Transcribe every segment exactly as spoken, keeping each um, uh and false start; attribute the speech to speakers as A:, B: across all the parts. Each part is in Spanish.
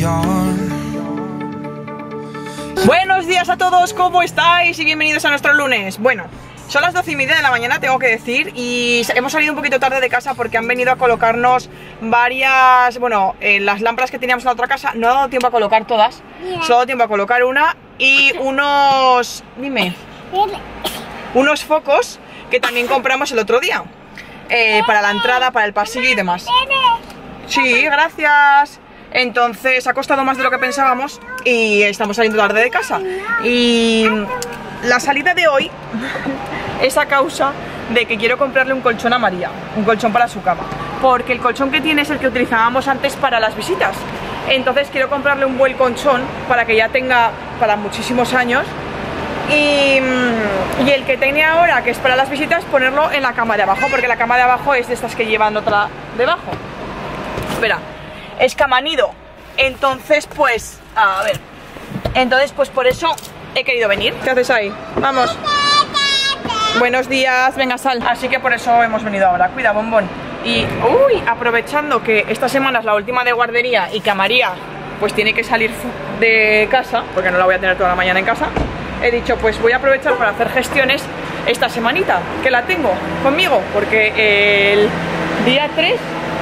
A: Buenos días a todos, ¿cómo estáis? Y bienvenidos a nuestro lunes. Bueno, son las doce y media de la mañana, tengo que decir, y hemos salido un poquito tarde de casa porque han venido a colocarnos varias, bueno, eh, las lámparas que teníamos en la otra casa. No ha dado tiempo a colocar todas, solo ha dado tiempo a colocar una y unos, dime, unos focos que también compramos el otro día, eh, para la entrada, para el pasillo y demás. Sí, gracias. Entonces ha costado más de lo que pensábamos y estamos saliendo tarde de casa. Y la salida de hoy es a causa de que quiero comprarle un colchón a María, un colchón para su cama, porque el colchón que tiene es el que utilizábamos antes para las visitas. Entonces quiero comprarle un buen colchón para que ya tenga para muchísimos años. Y, y el que tiene ahora, que es para las visitas, ponerlo en la cama de abajo, porque la cama de abajo es de estas que llevan otra debajo. Espera, es cama nido. Entonces pues, a ver, entonces pues por eso he querido venir. ¿Qué haces ahí? Vamos. Buenos días, venga, sal. Así que por eso hemos venido ahora. Cuida, bombón. Y, uy, aprovechando que esta semana es la última de guardería y que a María pues tiene que salir de casa, porque no la voy a tener toda la mañana en casa, he dicho pues voy a aprovechar para hacer gestiones esta semanita, que la tengo conmigo, porque el día tres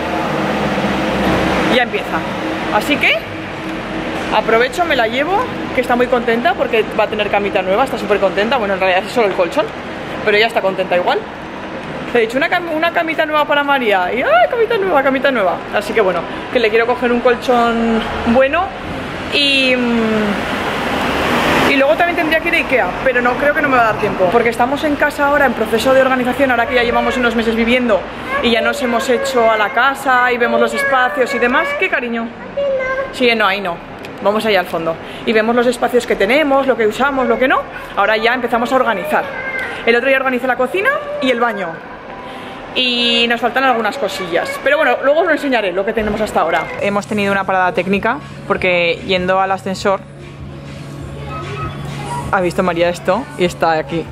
A: ya empieza. Así que aprovecho, me la llevo, que está muy contenta porque va a tener camita nueva, está súper contenta. Bueno, en realidad es solo el colchón, pero ella está contenta igual. Le he dicho una, cam una camita nueva para María y ¡ay, camita nueva, camita nueva! Así que bueno, que le quiero coger un colchón bueno y... Y luego también tendría que ir a Ikea, pero no creo que no me va a dar tiempo, porque estamos en casa ahora en proceso de organización, ahora que ya llevamos unos meses viviendo y ya nos hemos hecho a la casa y vemos los espacios y demás. ¿Qué, cariño? Sí, no, ahí no. Vamos allá al fondo y vemos los espacios que tenemos, lo que usamos, lo que no. Ahora ya empezamos a organizar. El otro día organicé la cocina y el baño y nos faltan algunas cosillas, pero bueno, luego os lo enseñaré lo que tenemos hasta ahora. Hemos tenido una parada técnica porque yendo al ascensor ha visto María esto y está aquí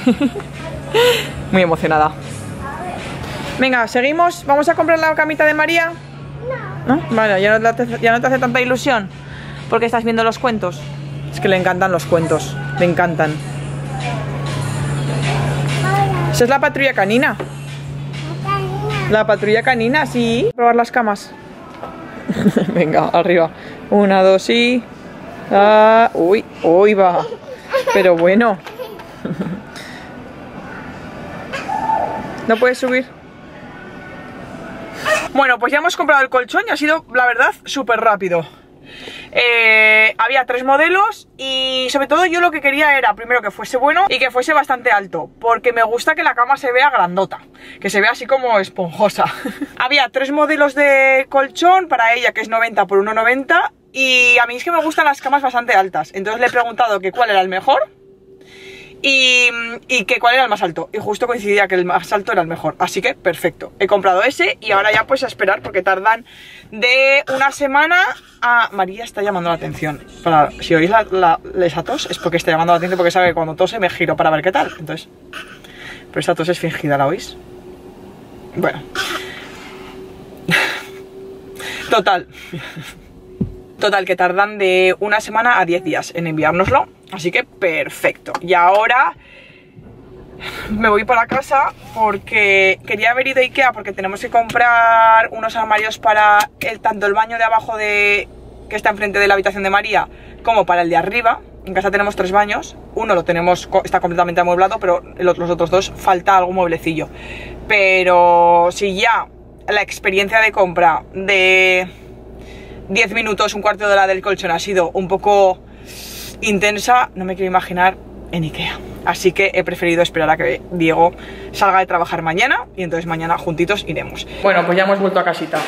A: muy emocionada. Venga, seguimos. ¿Vamos a comprar la camita de María? No. ¿No? Vale, ¿ya no, te, ya no te hace tanta ilusión porque estás viendo los cuentos? Es que le encantan los cuentos, le encantan. Esa es la patrulla canina. La patrulla canina, sí. Probar las camas. Venga, arriba. Una, dos y... Ah, uy, uy, va. Pero bueno. ¿No puedes subir? Bueno, pues ya hemos comprado el colchón y ha sido, la verdad, súper rápido. Eh, había tres modelos y sobre todo yo lo que quería era primero que fuese bueno y que fuese bastante alto, porque me gusta que la cama se vea grandota, que se vea así como esponjosa. Había tres modelos de colchón para ella, que es noventa por uno noventa, y a mí es que me gustan las camas bastante altas. Entonces le he preguntado que cuál era el mejor y, y que cuál era el más alto, y justo coincidía que el más alto era el mejor. Así que perfecto, he comprado ese y ahora ya pues a esperar, porque tardan de una semana a... María está llamando la atención. Para, si oís la, la, esa tos es porque está llamando la atención, porque sabe que cuando tose me giro para ver qué tal. Entonces, pero esta tos es fingida, ¿la oís? Bueno. Total Total, que tardan de una semana a diez días en enviárnoslo. Así que perfecto. Y ahora me voy para casa porque quería haber ido a Ikea, porque tenemos que comprar unos armarios para el, tanto el baño de abajo de, que está enfrente de la habitación de María, como para el de arriba. En casa tenemos tres baños. Uno lo tenemos, está completamente amueblado, pero los otros dos falta algún mueblecillo. Pero si ya la experiencia de compra de diez minutos, un cuarto de hora del colchón ha sido un poco intensa, no me quiero imaginar en Ikea. Así que he preferido esperar a que Diego salga de trabajar mañana y entonces mañana juntitos iremos. Bueno, pues ya hemos vuelto a casita.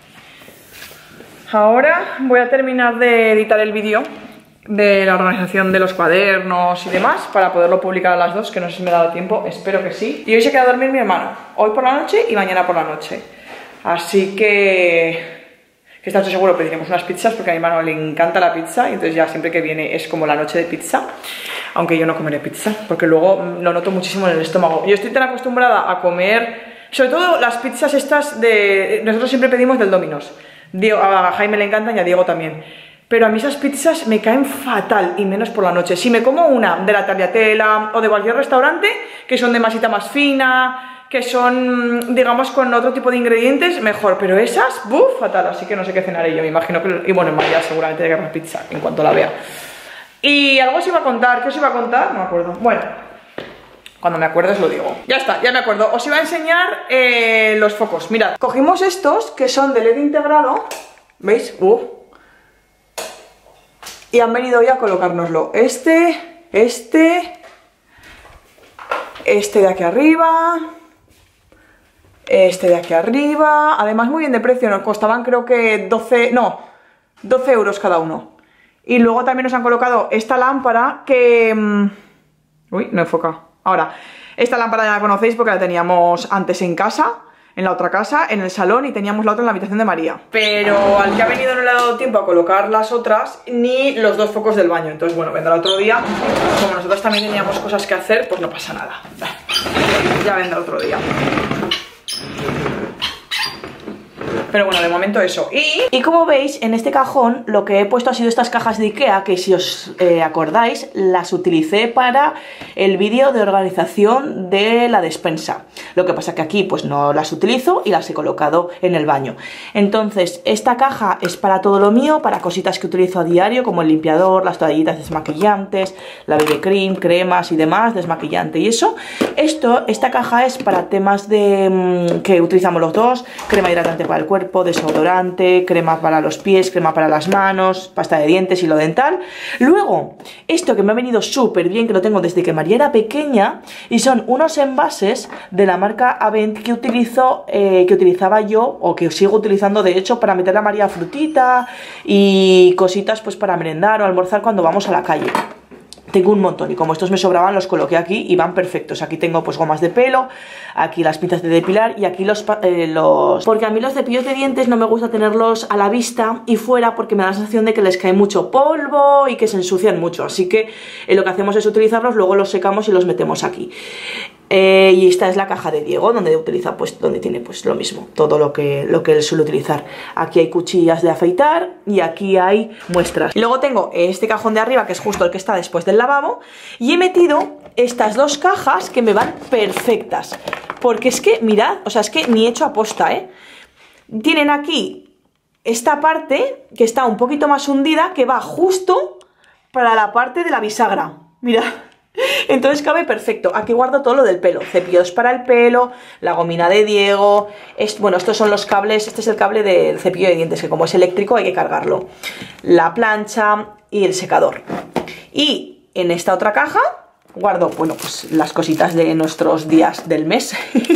A: Ahora voy a terminar de editar el vídeo de la organización de los cuadernos y demás para poderlo publicar a las dos, que no sé si me ha dado tiempo, espero que sí. Y hoy se queda a dormir mi hermano, hoy por la noche y mañana por la noche. Así que... que esta noche seguro pediremos unas pizzas, porque a mi hermano le encanta la pizza y entonces ya siempre que viene es como la noche de pizza. Aunque yo no comeré pizza, porque luego lo noto muchísimo en el estómago. Yo estoy tan acostumbrada a comer, sobre todo las pizzas estas de... Nosotros siempre pedimos del Domino's. Diego, a Jaime le encantan y a Diego también. pero a mí esas pizzas me caen fatal, y menos por la noche. Si me como una de la Tagliatella o de cualquier restaurante, que son de masita más fina, que son, digamos, con otro tipo de ingredientes, mejor. Pero esas, ¡buf! Fatal, así que no sé qué cenaré yo, me imagino que... Y bueno, en María seguramente de agarrar pizza en cuanto la vea. Y algo os iba a contar, ¿qué os iba a contar? No me acuerdo. Bueno, cuando me acuerdes lo digo. Ya está, ya me acuerdo. Os iba a enseñar eh, los focos. Mirad, cogimos estos que son de L E D integrado. ¿Veis? ¡Uh! Y han venido hoy a colocárnoslo. Este, este, este de aquí arriba, este de aquí arriba. Además muy bien de precio, nos costaban creo que doce, no, doce euros cada uno. Y luego también nos han colocado esta lámpara que... Uy, no enfoca. Ahora, esta lámpara ya la conocéis porque la teníamos antes en casa, en la otra casa, en el salón, y teníamos la otra en la habitación de María. Pero al que ha venido no le ha dado tiempo a colocar las otras ni los dos focos del baño. Entonces, bueno, vendrá otro día. Como nosotros también teníamos cosas que hacer, pues no pasa nada. Ya vendrá otro día. Pero bueno, de momento eso. Y, y como veis, en este cajón lo que he puesto ha sido estas cajas de Ikea, que si os eh, acordáis, las utilicé para el vídeo de organización de la despensa. Lo que pasa que aquí pues no las utilizo y las he colocado en el baño. Entonces, esta caja es para todo lo mío, para cositas que utilizo a diario, como el limpiador, las toallitas desmaquillantes, la B B cream, cremas y demás, desmaquillante y eso. Esto, esta caja es para temas de mmm, que utilizamos los dos, crema hidratante para el cuerpo, desodorante, crema para los pies, crema para las manos, pasta de dientes, hilo dental. Luego, esto que me ha venido súper bien, que lo tengo desde que María era pequeña, y son unos envases de la marca Avent que utilizo, eh, que utilizaba yo, o que sigo utilizando de hecho, para meter a María frutita y cositas pues para merendar o almorzar cuando vamos a la calle. Tengo un montón y como estos me sobraban los coloqué aquí y van perfectos. Aquí tengo pues gomas de pelo, aquí las pinzas de depilar y aquí los, eh, los... Porque a mí los cepillos de dientes no me gusta tenerlos a la vista y fuera porque me da la sensación de que les cae mucho polvo y que se ensucian mucho. Así que eh, lo que hacemos es utilizarlos, luego los secamos y los metemos aquí. Eh, y esta es la caja de Diego, donde utiliza, pues, donde tiene pues lo mismo, todo lo que, lo que él suele utilizar. Aquí hay cuchillas de afeitar y aquí hay muestras. Y luego tengo este cajón de arriba, que es justo el que está después del lavabo, y he metido estas dos cajas que me van perfectas. Porque es que, mirad, o sea, es que ni he hecho aposta, ¿eh? Tienen aquí esta parte, que está un poquito más hundida, que va justo para la parte de la bisagra. Mirad. Entonces cabe perfecto. Aquí guardo todo lo del pelo, cepillos para el pelo, la gomina de Diego, es, bueno, estos son los cables, este es el cable del cepillo de dientes, que como es eléctrico hay que cargarlo, la plancha y el secador. Y en esta otra caja guardo, bueno, pues las cositas de nuestros días del mes.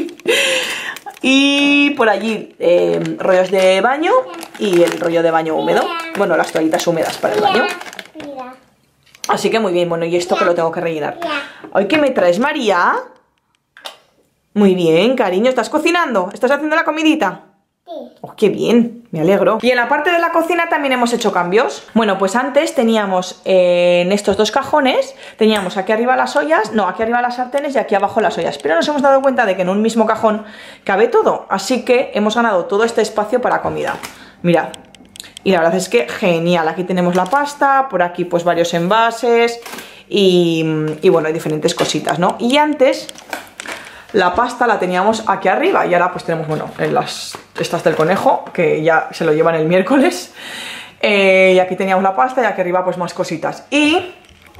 A: Y por allí eh, rollos de baño y el rollo de baño húmedo, bueno, las toallitas húmedas para el baño. Así que muy bien, bueno, y esto que lo tengo que rellenar. ¿Hoy qué me traes, María? Muy bien, cariño, ¿estás cocinando? ¿Estás haciendo la comidita? Sí. Oh, qué bien, me alegro. Y en la parte de la cocina también hemos hecho cambios. Bueno, pues antes teníamos eh, en estos dos cajones, teníamos aquí arriba las ollas, no, aquí arriba las sartenes y aquí abajo las ollas. Pero nos hemos dado cuenta de que en un mismo cajón cabe todo. Así que hemos ganado todo este espacio para comida. Mirad. Y la verdad es que genial, aquí tenemos la pasta, por aquí pues varios envases y, y bueno, hay diferentes cositas, ¿no? Y antes la pasta la teníamos aquí arriba y ahora pues tenemos, bueno, en las, estas del conejo, que ya se lo llevan el miércoles, eh, y aquí teníamos la pasta y aquí arriba pues más cositas. Y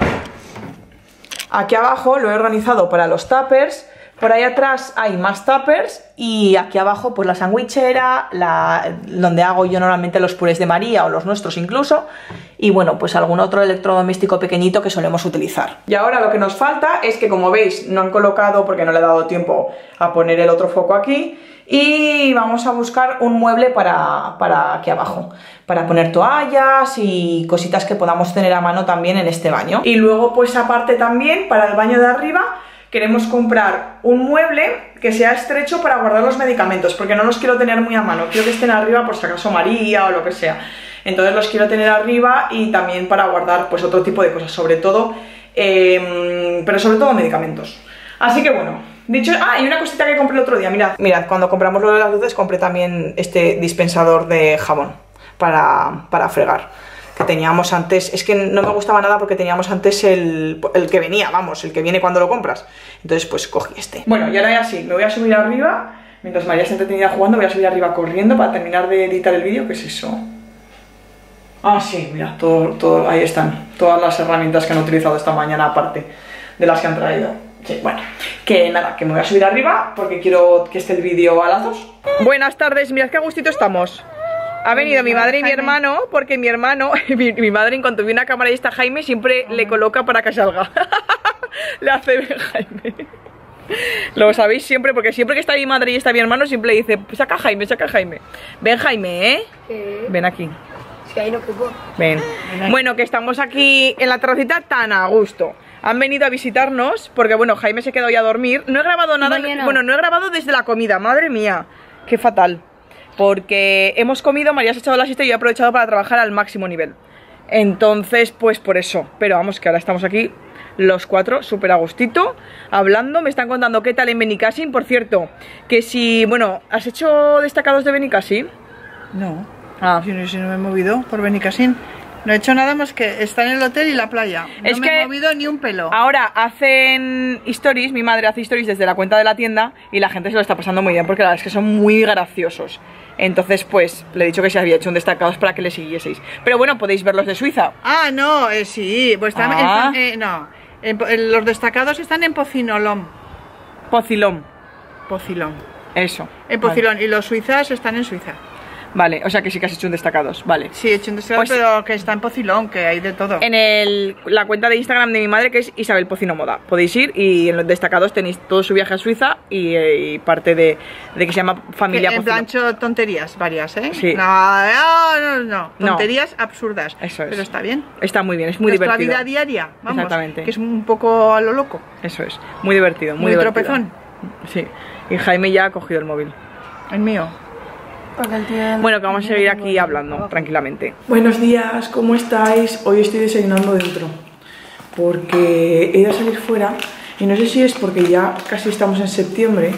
A: aquí abajo lo he organizado para los tuppers. Por ahí atrás hay más tuppers y aquí abajo pues la sandwichera, la, donde hago yo normalmente los purés de María o los nuestros incluso, y bueno, pues algún otro electrodoméstico pequeñito que solemos utilizar. Y ahora lo que nos falta es que, como veis, no han colocado porque no le he dado tiempo a poner el otro foco aquí, y vamos a buscar un mueble para, para aquí abajo, para poner toallas y cositas que podamos tener a mano también en este baño. Y luego pues aparte también para el baño de arriba queremos comprar un mueble que sea estrecho para guardar los medicamentos, porque no los quiero tener muy a mano, quiero que estén arriba por si acaso María o lo que sea. Entonces los quiero tener arriba y también para guardar pues otro tipo de cosas, sobre todo, eh, pero sobre todo medicamentos. Así que bueno, dicho... Ah, y una cosita que compré el otro día, mirad, mirad, cuando compramos lo de las luces compré también este dispensador de jabón para, para fregar. que teníamos antes. Es que no me gustaba nada porque teníamos antes el, el que venía, vamos, el que viene cuando lo compras. Entonces pues cogí este. Bueno, y ahora ya sí, me voy a subir arriba. Mientras María se entretenida jugando, voy a subir arriba corriendo para terminar de editar el vídeo. ¿Qué es eso? Ah, sí, mira, todo, todo, ahí están todas las herramientas que han utilizado esta mañana, aparte de las que han traído. Sí, bueno, que nada, que me voy a subir arriba porque quiero que esté el vídeo a las dos. Buenas tardes, mirad qué a gustito estamos. Ha venido mi madre y mi hermano, porque mi hermano, mi, mi madre en cuanto ve una cámara y está Jaime, siempre le coloca para que salga. Le hace ver Jaime. Lo sabéis siempre, porque siempre que está mi madre y está mi hermano, siempre le dice, saca Jaime, saca Jaime. Ven Jaime, ¿eh? ¿Qué? Ven aquí.
B: Es que ahí no quepo.
A: Ven. Bueno, que estamos aquí en la terracita tan a gusto. Han venido a visitarnos, porque bueno, Jaime se ha quedado ya a dormir. No he grabado nada,
B: Mañana.
A: Bueno, no he grabado desde la comida, madre mía. Qué fatal. Porque hemos comido, María se ha echado la siesta y yo he aprovechado para trabajar al máximo nivel. Entonces, pues por eso. Pero vamos, que ahora estamos aquí los cuatro, súper a gustito, hablando. Me están contando qué tal en Benicassim. Por cierto, que si, bueno, ¿has hecho destacados de Benicassim?
C: No,
A: Ah,
C: si no, si no me he movido por Benicassim. No he hecho nada más que estar en el hotel y la playa. No
A: Es
C: me
A: que
C: he movido ni un pelo.
A: ahora hacen stories, mi madre hace stories desde la cuenta de la tienda y la gente se lo está pasando muy bien porque la verdad es que son muy graciosos. Entonces, pues, le he dicho que se había hecho un destacados para que le siguieseis. Pero bueno, podéis ver los de Suiza.
C: Ah, no, eh, sí, pues están,
A: Ah.
C: están, eh, no, en po- en los destacados están en Pocinolom.
A: Pocilón,
C: Pocilón.
A: eso.
C: En Pocilón, y los suizas están en Suiza.
A: Vale, o sea que sí que has hecho un destacados, vale.
C: Sí, he hecho un destacado,
A: Pues-
C: pero que está en Pocilón, que hay de todo.
A: En el, la cuenta de Instagram de mi madre, que es Isabel Pocino Moda, podéis ir y en los destacados tenéis todo su viaje a Suiza y, eh, y parte de, de que se llama
C: Que
A: Familia
C: en
A: Pocino.
C: plancho tonterías varias, ¿eh?
A: Sí.
C: No, no, no, no,
A: No.
C: tonterías absurdas.
A: Eso es.
C: Pero está bien.
A: Está muy bien, es muy
C: Nuestra
A: divertido.
C: vida diaria, vamos.
A: Exactamente.
C: Que es un poco a lo loco.
A: Eso es, muy divertido, muy,
C: Muy
A: divertido.
C: tropezón.
A: Sí, y Jaime ya ha cogido el móvil.
C: El mío.
A: Bueno, que vamos a seguir aquí hablando tranquilamente. Buenos días, ¿cómo estáis? Hoy estoy desayunando dentro porque he ido a salir fuera y no sé si es porque ya casi estamos en septiembre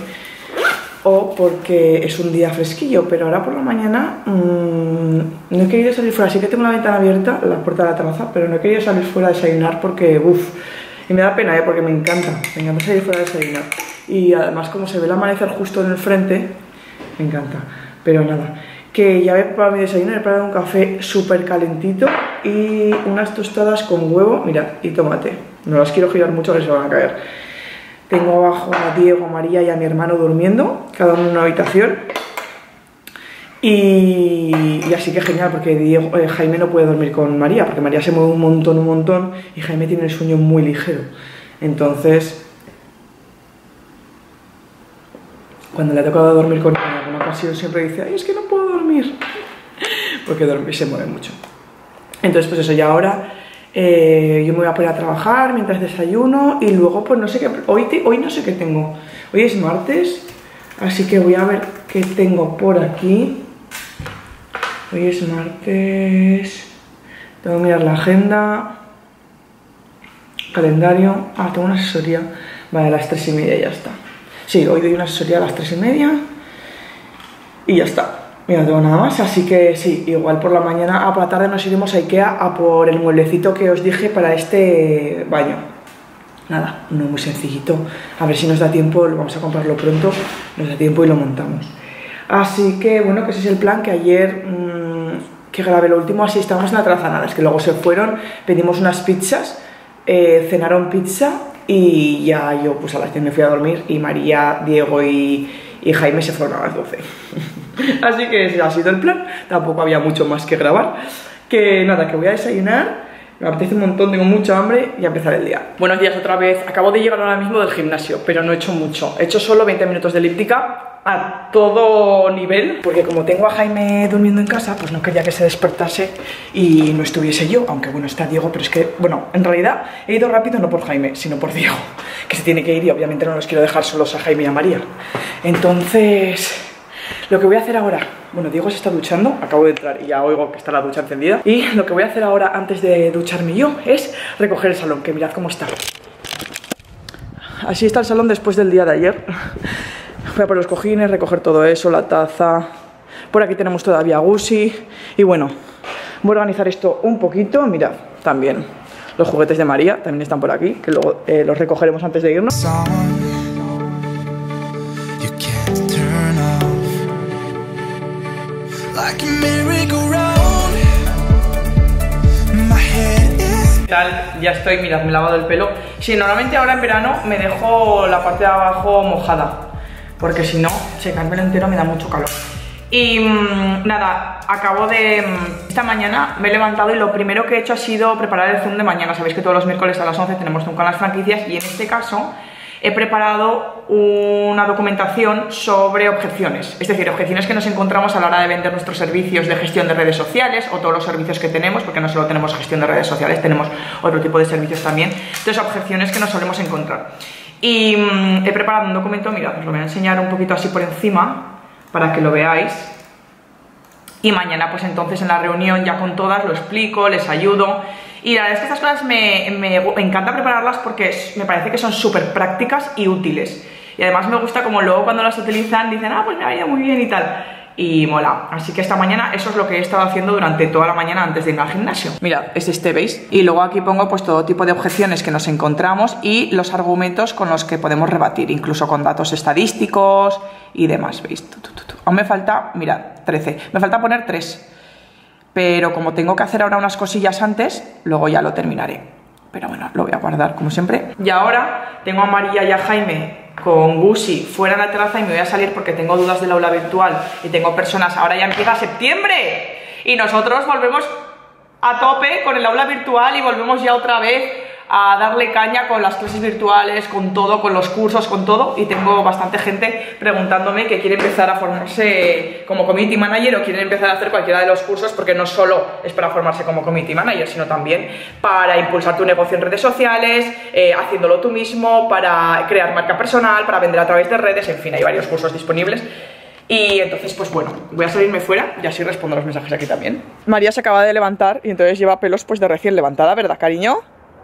A: o porque es un día fresquillo, pero ahora por la mañana mmm, no he querido salir fuera. Sí que tengo la ventana abierta, la puerta de la terraza, pero no he querido salir fuera a desayunar porque, uff, y me da pena, ¿eh? Porque me encanta, me encanta salir fuera a desayunar. Y además como se ve el amanecer justo en el frente, me encanta. Pero nada, que ya he preparado mi desayuno, he preparado un café súper calentito y unas tostadas con huevo, mirad, y tomate. No las quiero girar mucho que se van a caer. Tengo abajo a Diego, a María y a mi hermano durmiendo, cada uno en una habitación. Y, y así que genial, porque Diego, eh, Jaime no puede dormir con María, porque María se mueve un montón, un montón, y Jaime tiene el sueño muy ligero. Entonces, cuando le ha tocado dormir con ella, en alguna ocasión siempre dice, ay, es que no puedo dormir, porque dormir se mueve mucho. Entonces, pues eso, ya ahora eh, yo me voy a poner a trabajar mientras desayuno y luego, pues no sé qué, hoy, te, hoy no sé qué tengo. Hoy es martes, así que voy a ver qué tengo por aquí. Hoy es martes, tengo que mirar la agenda, calendario, ah, tengo una asesoría, vale, a las tres y media ya está. Sí, hoy doy una asesoría a las tres y media y ya está. Mira, no tengo nada más, así que sí, igual por la mañana, ah, por la tarde nos iremos a Ikea a por el mueblecito que os dije para este baño. Nada, uno muy sencillito, a ver si nos da tiempo, lo vamos a comprarlo pronto, nos da tiempo y lo montamos. Así que bueno, que ese es el plan, que ayer mmm, que grabé lo último, así estábamos en la terraza, nada, es que luego se fueron, pedimos unas pizzas, eh, cenaron pizza y ya yo pues a las diez me fui a dormir y María, Diego y, y Jaime se fueron a las doce. Así que ese ha sido el plan, tampoco había mucho más que grabar. Que nada, que voy a desayunar, me apetece un montón, tengo mucha hambre y a empezar el día. Buenos días otra vez, acabo de llegar ahora mismo del gimnasio, pero no he hecho mucho. He hecho solo veinte minutos de elíptica a todo nivel, porque como tengo a Jaime durmiendo en casa, pues no quería que se despertase y no estuviese yo, aunque bueno, está Diego, pero es que, bueno, en realidad he ido rápido no por Jaime, sino por Diego, que se tiene que ir y obviamente no los quiero dejar solos a Jaime y a María. Entonces, lo que voy a hacer ahora, bueno, Diego se está duchando, acabo de entrar y ya oigo que está la ducha encendida, y lo que voy a hacer ahora antes de ducharme yo es recoger el salón, que mirad cómo está. Así está el salón después del día de ayer. Voy a por los cojines, recoger todo eso, la taza. Por aquí tenemos todavía Gusi. Y bueno, Voy a organizar esto un poquito. Mirad, también los juguetes de María también están por aquí, que luego eh, los recogeremos antes de irnos. ¿Qué tal? Ya estoy, mirad, me he lavado el pelo. Sí, normalmente ahora en verano me dejo la parte de abajo mojada, porque si no, secar el pelo entero me da mucho calor. Y mmm, nada, acabo de... Esta mañana me he levantado y lo primero que he hecho ha sido preparar el Zoom de mañana. Sabéis que todos los miércoles a las once tenemos Zoom con las franquicias, y en este caso he preparado una documentación sobre objeciones. Es decir, objeciones que nos encontramos a la hora de vender nuestros servicios de gestión de redes sociales o todos los servicios que tenemos, porque no solo tenemos gestión de redes sociales, tenemos otro tipo de servicios también. Entonces, objeciones que nos solemos encontrar. Y mmm, he preparado un documento, mirad, os lo voy a enseñar un poquito así por encima, para que lo veáis, y mañana pues entonces en la reunión ya con todas lo explico, les ayudo. Y la verdad es que estas cosas me, me, me encanta prepararlas porque es, me parece que son súper prácticas y útiles, y además me gusta como luego cuando las utilizan dicen, ah, pues me ha ido muy bien y tal, y mola. Así que esta mañana eso es lo que he estado haciendo durante toda la mañana antes de ir al gimnasio. Mirad, es este, ¿veis? Y luego aquí pongo pues todo tipo de objeciones que nos encontramos y los argumentos con los que podemos rebatir, incluso con datos estadísticos y demás, ¿veis? Tu, tu, tu, tu. Aún me falta, mirad, trece, me falta poner tres, pero como tengo que hacer ahora unas cosillas antes, luego ya lo terminaré. Pero bueno, lo voy a guardar como siempre. Y ahora tengo a María y a Jaime con Gusi fuera en la terraza, y me voy a salir porque tengo dudas del aula virtual y tengo personas. Ahora ya empieza septiembre y nosotros volvemos a tope con el aula virtual y volvemos ya otra vez a darle caña con las clases virtuales, con todo, con los cursos, con todo. Y tengo bastante gente preguntándome que quiere empezar a formarse como community manager o quieren empezar a hacer cualquiera de los cursos, porque no solo es para formarse como community manager, sino también para impulsar tu negocio en redes sociales, eh, haciéndolo tú mismo, para crear marca personal, para vender a través de redes, en fin, hay varios cursos disponibles. Y entonces, pues bueno, voy a salirme fuera y así respondo los mensajes aquí también. María se acaba de levantar y entonces lleva pelos pues de recién levantada, ¿verdad, cariño?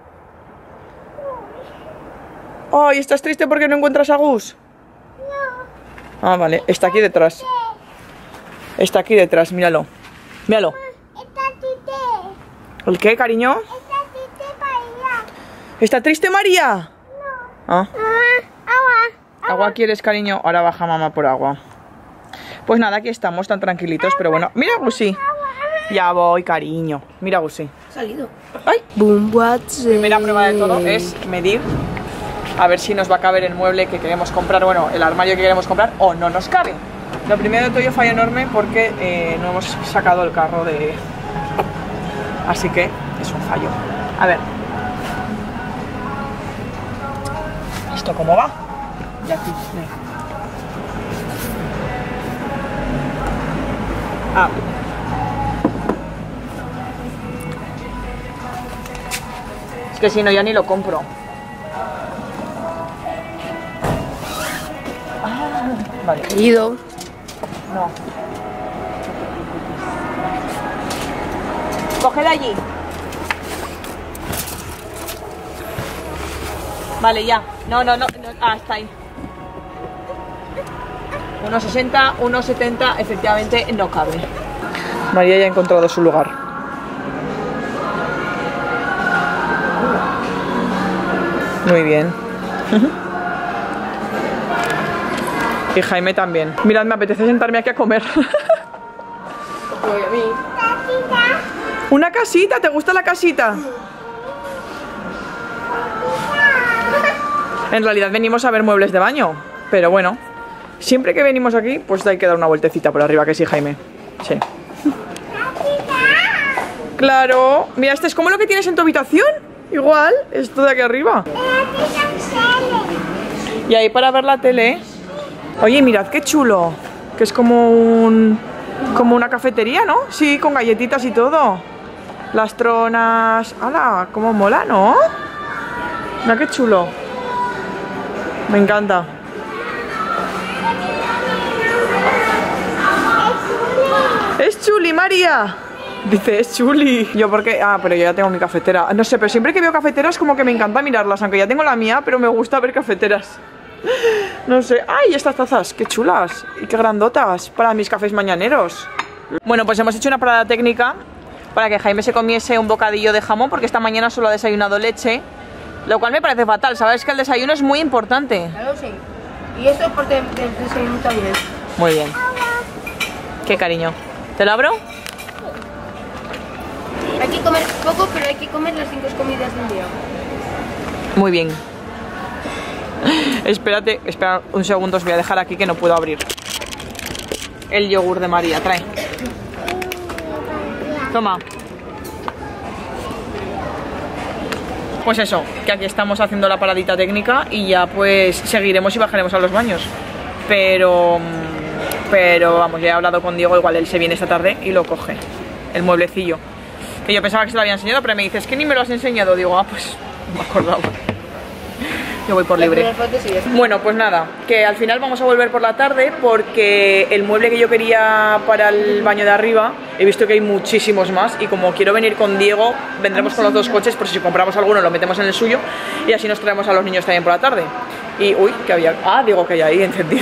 A: Ay, ¿estás triste porque no encuentras a Gus? No. Ah, vale, está aquí detrás. Está aquí detrás, míralo. Míralo.
B: Está triste.
A: ¿El qué, cariño?
B: Está triste María.
A: ¿Está triste María?
B: No.
A: Ah.
B: Ah, agua.
A: ¿Agua quieres, cariño? Ahora baja mamá por agua. Pues nada, aquí estamos tan tranquilitos, pero bueno. Mira, Gusi. Ya voy, cariño. Mira, Gusi.
B: Salido.
A: Ay.
B: Boom, what's
A: La primera prueba de todo es medir a ver si nos va a caber el mueble que queremos comprar, bueno, el armario que queremos comprar, o no nos cabe. Lo primero de todo, yo fallo enorme porque eh, no hemos sacado el carro de... Así que es un fallo. A ver. ¿Esto cómo va? Y aquí. Ah. Es que si no, ya ni lo compro. Vale.
B: Querido.
A: No. Cógela allí. Vale, ya. No, no, no. no. Ah, está ahí. uno sesenta, uno setenta, efectivamente no cabe. María ya ha encontrado su lugar. Muy bien. Y Jaime también. Mirad, me apetece sentarme aquí a comer. ¿Una casita? ¿Te gusta la casita? En realidad venimos a ver muebles de baño, pero bueno, siempre que venimos aquí, pues hay que dar una vueltecita por arriba, que sí, Jaime. Sí. Claro. Mira, este es como lo que tienes en tu habitación. Igual, esto de aquí arriba. Y ahí para ver la tele. Oye, mirad qué chulo. Que es como un... como una cafetería, ¿no? Sí, con galletitas y todo. Las tronas... ¡Hala! Cómo mola, ¿no? Mira qué chulo. Me encanta. ¡Es chuli, María! Dice, es chuli. Yo porque... Ah, pero yo ya tengo mi cafetera. No sé, pero siempre que veo cafeteras como que me encanta mirarlas. Aunque ya tengo la mía, pero me gusta ver cafeteras. No sé. ¡Ay, estas tazas! ¡Qué chulas! Y qué grandotas para mis cafés mañaneros. Bueno, pues hemos hecho una parada técnica para que Jaime se comiese un bocadillo de jamón, porque esta mañana solo ha desayunado leche, lo cual me parece fatal. Sabes que el desayuno es muy importante.
D: Claro, sí. Y esto es parte del desayuno también.
A: Muy bien. Qué cariño. ¿Te lo abro?
D: Hay que comer poco, pero hay que comer las cinco comidas del día.
A: Muy bien. Espérate, espera un segundo, os voy a dejar aquí que no puedo abrir. El yogur de María, trae. Toma. Pues eso, que aquí estamos haciendo la paradita técnica y ya pues seguiremos y bajaremos a los baños. Pero... Pero vamos, ya he hablado con Diego, igual él se viene esta tarde y lo coge. El mueblecillo. Que yo pensaba que se lo había enseñado, pero me dices que ni me lo has enseñado. Digo, ah, pues no me acordaba. Yo voy por libre. Bueno, pues nada, que al final vamos a volver por la tarde porque el mueble que yo quería para el baño de arriba, he visto que hay muchísimos más y como quiero venir con Diego, vendremos con los dos coches por si compramos alguno lo metemos en el suyo y así nos traemos a los niños también por la tarde. Y, uy, que había... Ah, digo que hay ahí, encendido.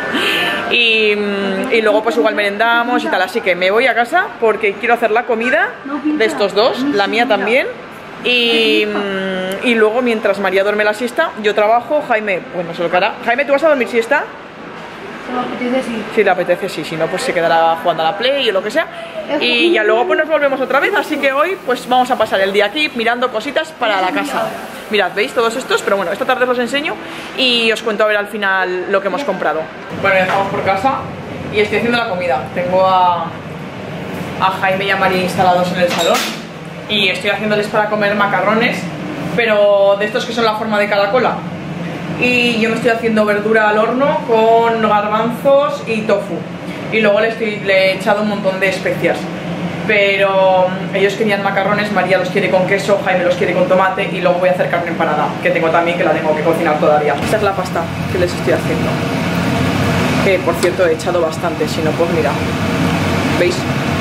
A: Y, y luego pues igual merendamos y tal, así que me voy a casa porque quiero hacer la comida de estos dos, la mía también. Y, y luego mientras María duerme la siesta, yo trabajo, Jaime, pues no sé lo que hará. Jaime, ¿tú vas a dormir siesta?
D: Si me apetece, sí.
A: Si le apetece, sí, si no, pues se quedará jugando a la Play o lo que sea. Y ya luego pues nos volvemos otra vez, así que hoy pues vamos a pasar el día aquí mirando cositas para la casa. Mirad, ¿veis todos estos? Pero bueno, esta tarde os los enseño y os cuento a ver al final lo que hemos comprado. Bueno, ya estamos por casa y estoy haciendo la comida. Tengo a, a Jaime y a María instalados en el salón y estoy haciéndoles para comer macarrones, pero de estos que son la forma de caracola. Y yo me estoy haciendo verdura al horno con garbanzos y tofu. Y luego le, estoy, le he echado un montón de especias. Pero ellos querían macarrones, María los quiere con queso, Jaime los quiere con tomate y luego voy a hacer carne empanada, que tengo también, que la tengo que cocinar todavía. Esta es la pasta que les estoy haciendo. Que por cierto he echado bastante, si no pues mira. ¿Veis?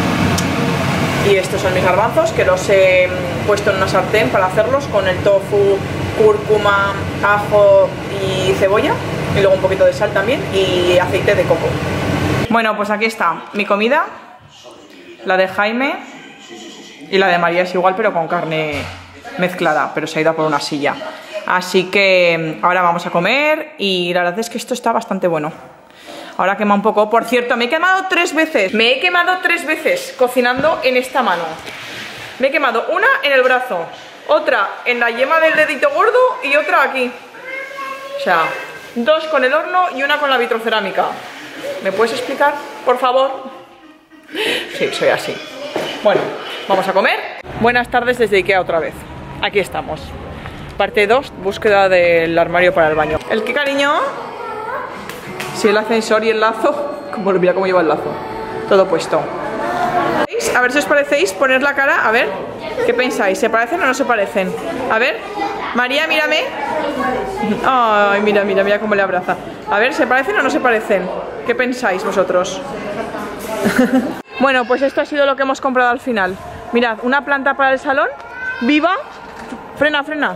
A: Y estos son mis garbanzos, que los he puesto en una sartén para hacerlos con el tofu, cúrcuma, ajo y cebolla. Y luego un poquito de sal también y aceite de coco. Bueno, pues aquí está mi comida. La de Jaime y la de María es igual, pero con carne mezclada, pero se ha ido a por una silla. Así que ahora vamos a comer y la verdad es que esto está bastante bueno. Ahora quema un poco. Por cierto, me he quemado tres veces. Me he quemado tres veces cocinando en esta mano. Me he quemado una en el brazo, otra en la yema del dedito gordo y otra aquí. O sea, dos con el horno y una con la vitrocerámica. ¿Me puedes explicar, por favor? Sí, soy así. Bueno, vamos a comer. Buenas tardes desde Ikea otra vez. Aquí estamos. Parte dos, búsqueda del armario para el baño. ¿El qué, cariño? Sí, el ascensor y el lazo. Como, mira cómo lleva el lazo. Todo puesto. ¿Veis? A ver si os parecéis, poner la cara. A ver, ¿qué pensáis? ¿Se parecen o no se parecen? A ver, María, mírame. Ay, mira, mira, mira cómo le abraza. A ver, ¿se parecen o no se parecen? ¿Qué pensáis vosotros? Bueno, pues esto ha sido lo que hemos comprado al final. Mirad, una planta para el salón, viva. Frena, frena.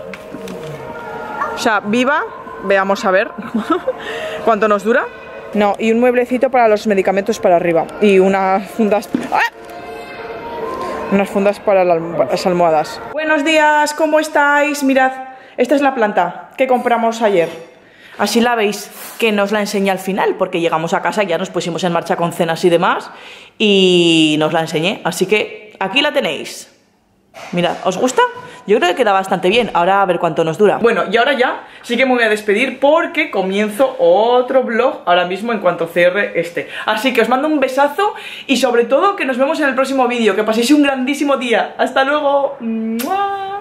A: O sea, viva. Veamos a ver cuánto nos dura. No, y un mueblecito para los medicamentos para arriba. Y unas fundas... ¡Ah! Unas fundas para las almohadas. Buenos días, ¿cómo estáis? Mirad, esta es la planta que compramos ayer. Así la veis, que nos la enseñé al final, porque llegamos a casa y ya nos pusimos en marcha con cenas y demás, y nos la enseñé. Así que aquí la tenéis. Mirad, ¿os gusta? Yo creo que queda bastante bien. Ahora a ver cuánto nos dura. Bueno, y ahora ya sí que me voy a despedir porque comienzo otro vlog ahora mismo en cuanto cierre este. Así que os mando un besazo y sobre todo que nos vemos en el próximo vídeo. Que paséis un grandísimo día. ¡Hasta luego! ¡Mua!